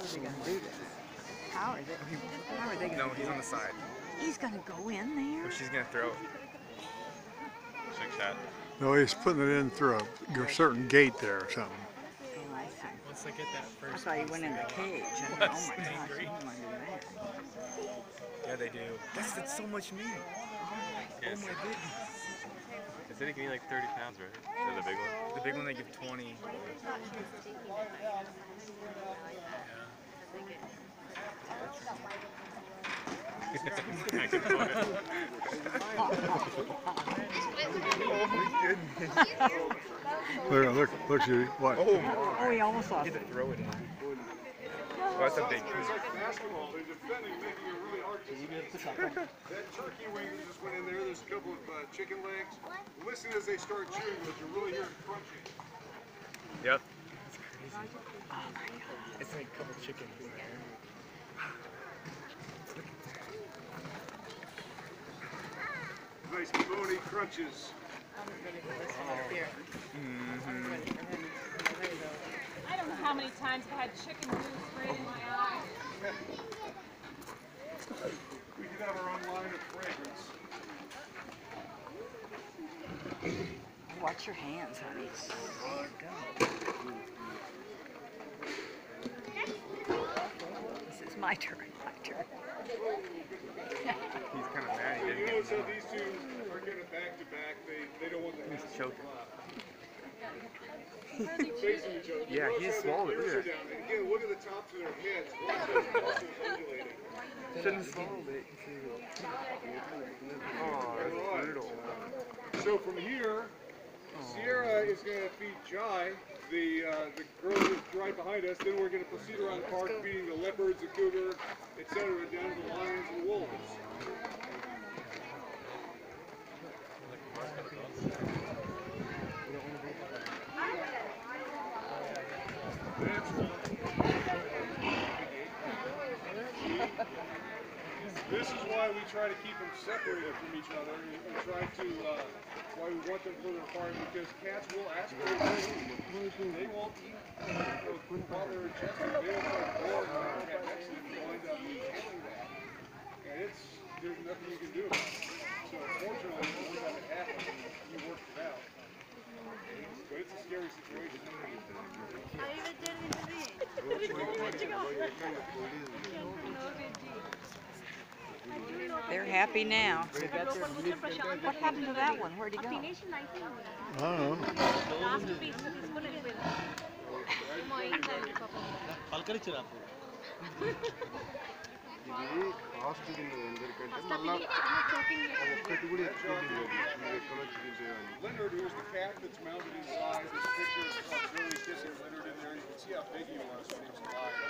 are they going to do this? How are they going to No, he's on the side. He's going to go in there? Or she's going to throw it. Six hat. No, he's putting it in through a certain gate there or something. Oh, I see. Once they get that I first thought he piece, went in they the go cage. up. Oh my Less gosh, angry. he wanted that. Yeah, they do. That's so much meat. Yes. Oh my goodness. They said he can eat like 30 pounds, right? Is that the big one? The big one they give 20. I can put it. Look, Judy. What? Oh, he almost lost You it. have to throw it in. Oh, that's a big piece. Basketball, they're defending, making it really hard to that turkey wing that just went in there, there's a couple of chicken legs. Listen as they start chewing, but you really hear it crunching. Yep. It's crazy. Oh my god. It's like a couple chickens. Nice bony crunches. I don't know how many times I've had chicken food sprayed in my eyes. We could have our own line of fragrance. Watch your hands, honey. This is my turn. He's kind of mad. He You didn't notice get how these two are getting back to back. They don't want the He's choking. facing each other. Yeah, he just swallowed it. Look at that. Down. And again, look at the tops of their heads. Watch those muscles undulating. Shouldn't have swallowed it. Oh, that's brutal. So from here, Sierra is going to feed Jai, the girl who's right behind us. Then we're going to proceed around the park feeding the leopards, the cougar, etc., down to the lions and the wolves. This is why we try to keep them separated from each other and try to, why we want them further apart, because cats will ask for food. They won't eat while they're adjusting. They will start bored when they're cat next to them. You'll end up killing that. And there's nothing you can do about it. So unfortunately, when we have it happen, you work it out. But it's a scary situation. They're happy now. What happened to that one? Where'd he go? I don't know. Leonard, who's the cat that's mounted inside, is